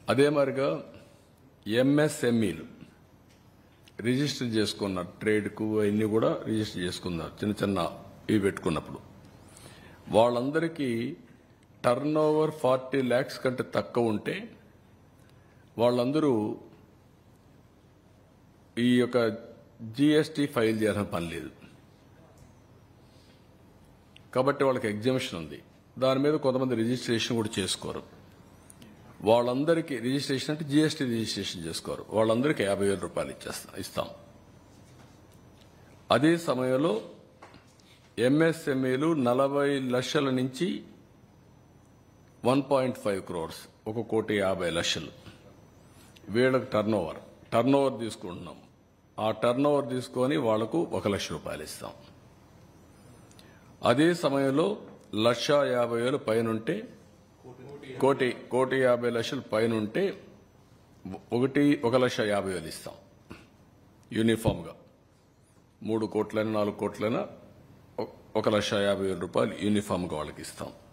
అదే మరిగా ఎంఎస్ఎంఈలు రిజిస్టర్ చేసుకున్న ట్రేడ్కు అన్నీ కూడా రిజిస్టర్ చేసుకున్నారు. చిన్న చిన్న ఇవి పెట్టుకున్నప్పుడు వాళ్ళందరికీ టర్న్ ఓవర్ 40 lakhs కంటే తక్కువ ఉంటే వాళ్ళందరూ ఈ యొక్క జిఎస్టీ ఫైల్ చేయాల్సిన పని లేదు. కాబట్టి వాళ్ళకి ఎగ్జామిషన్ ఉంది. దాని మీద కొంతమంది రిజిస్ట్రేషన్ కూడా చేసుకోరు. వాళ్ళందరికీ రిజిస్ట్రేషన్ అంటే జిఎస్టీ రిజిస్ట్రేషన్ చేసుకోరు. వాళ్ళందరికీ 50,000 రూపాయలు ఇస్తాం. అదే సమయంలో ఎంఎస్ఎంఈలు 40 లక్షల నుంచి 1.5 crores 1,50,00,000 వీళ్ళకి టర్న్ ఓవర్ తీసుకుంటున్నాం. ఆ టర్న్ ఓవర్ తీసుకొని వాళ్లకు 1,00,000 రూపాయలు ఇస్తాం. అదే సమయంలో 1,50,000 పైనుంటే 1,50,00,000 పైనుంటే 1,50,000 ఇస్తాం. యూనిఫామ్గా 3 కోట్లైనా 4 కోట్లైనా 1,50,000 రూపాయలు యూనిఫామ్గా వాళ్ళకి ఇస్తాం.